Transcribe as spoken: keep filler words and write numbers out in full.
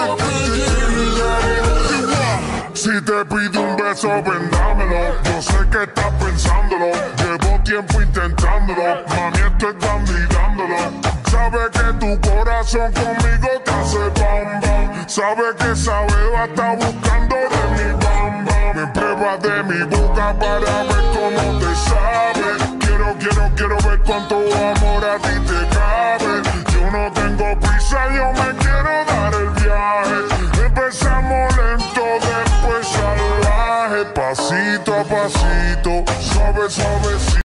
Si te pido un beso, vendámelo. Yo sé que estás pensándolo. Llevo tiempo intentándolo. Mami, esto es candidándolo. Sabe que tu corazón conmigo te hace bam bam. Sabe que esa beba está buscando de mi bam bam. Me prueba de mi boca para ver cómo te sabe. Quiero, quiero, quiero ver cuánto amor a ti te cabe. Yo no tengo prisa, yo me quiero dar el viaje. Empezamos lento, después salvaje. Pasito a pasito, suave, suave.